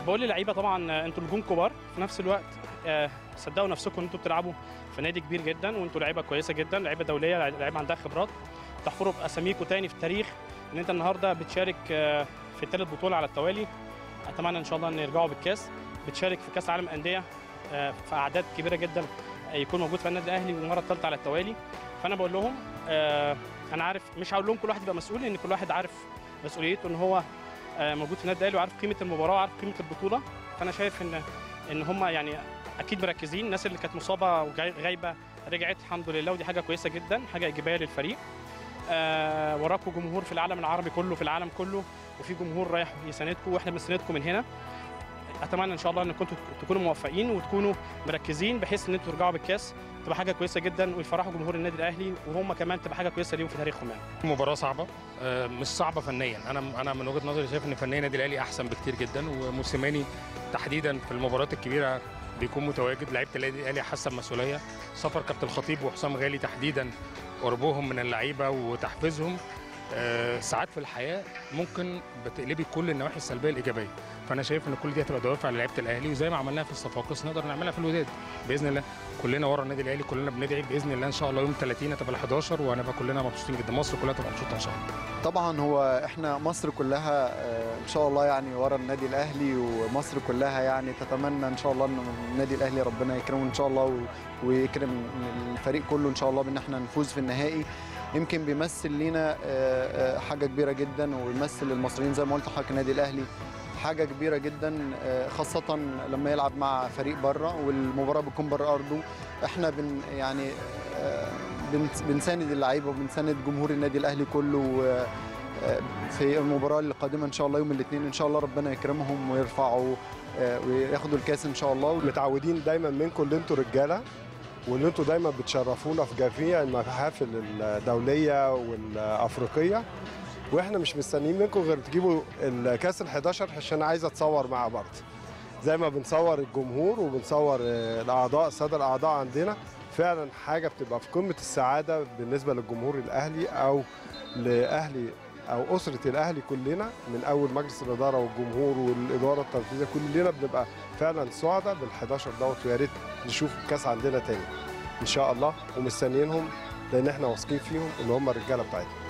بقول للعيبه طبعا انتوا نجوم كبار في نفس الوقت، صدقوا نفسكم ان انتوا بتلعبوا في نادي كبير جدا، وانتوا لعيبه كويسه جدا، لعيبه دوليه، لعيبه عندها خبرات، تحفروا باساميكم تاني في التاريخ ان انت النهارده بتشارك في ثالث بطوله على التوالي. اتمنى ان شاء الله ان يرجعوا بالكاس، بتشارك في كاس عالم انديه في اعداد كبيره جدا، يكون موجود في النادي الاهلي والمره الثالثه على التوالي. فانا بقول لهم انا عارف، مش هقول لهم كل واحد يبقى مسؤول، لان كل واحد عارف مسؤوليته ان هو موجود في النادي الاهلي وعارف قيمه المباراه وعارف قيمه البطوله. فانا شايف ان هم يعني اكيد مركزين. الناس اللي كانت مصابه وغايبه رجعت الحمد لله، ودي حاجه كويسه جدا، حاجه ايجابيه للفريق. وراكم جمهور في العالم العربي كله، في العالم كله، وفي جمهور رايح يساندكم واحنا بنساندكم من هنا. اتمنى ان شاء الله ان كنتوا تكونوا موفقين وتكونوا مركزين بحيث ان انتوا ترجعوا بالكاس، تبقى حاجه كويسه جدا ويفرحوا جمهور النادي الاهلي، وهم كمان تبقى حاجه كويسه ليهم في تاريخهم. يعني مباراه صعبه، مش صعبه فنيا، انا من وجهه نظري شايف ان فنيا النادي الاهلي احسن بكتير جدا، وموسيماني تحديدا في المباريات الكبيره بيكون متواجد. لعيبه النادي الاهلي حاسه بمسؤوليه، سفر كابتن الخطيب وحسام غالي تحديدا، قربهم من اللعيبه وتحفيزهم. ساعات في الحياه ممكن بتقلبي كل النواحي السلبيه الايجابيه، فانا شايف ان كل دي هتبقى دوافع لعيبه الاهلي، وزي ما عملناها في الصفاقس نقدر نعملها في الوداد باذن الله. كلنا ورا النادي الاهلي، كلنا بندعي باذن الله ان شاء الله يوم 30 هتبقى ال11 وهنبقى كلنا مبسوطين جدا، مصر كلها تبقى مبسوطه ان شاء الله. طبعا هو احنا مصر كلها ان شاء الله يعني ورا النادي الاهلي، ومصر كلها يعني تتمنى ان شاء الله ان النادي الاهلي ربنا يكرمه ان شاء الله ويكرم الفريق كله ان شاء الله بان احنا نفوز في النهائي. يمكن بيمثل لينا حاجه كبيره جدا، ويمثل المصريين زي ما قلت لحضرتك النادي الاهلي حاجه كبيره جدا، خاصه لما يلعب مع فريق بره والمباراه بتكون بره ارضه. احنا يعني بنساند اللعيبه وبنساند جمهور النادي الاهلي كله في المباراه القادمه ان شاء الله يوم الاثنين. ان شاء الله ربنا يكرمهم ويرفعوا وياخدوا الكاس ان شاء الله. متعودين دايما منكم ان انتوا رجاله، وان انتوا دايما بتشرفونا في جميع المحافل الدوليه والافريقيه، واحنا مش مستنيين منكم غير تجيبوا الكاس ال11 عشان عايز اتصور مع بعض زي ما بنصور الجمهور وبنصور الاعضاء، الساده الاعضاء عندنا. فعلا حاجه بتبقى في قمه السعاده بالنسبه للجمهور الاهلي او لاهلي او اسره الاهلي كلنا، من اول مجلس الاداره والجمهور والاداره التنفيذيه كلنا بنبقى فعلا سعداء بال11 دوت، ويا ريت نشوف الكاس عندنا تاني ان شاء الله، ومستنيينهم لان احنا واثقين فيهم ان هم الرجاله بتاعتنا.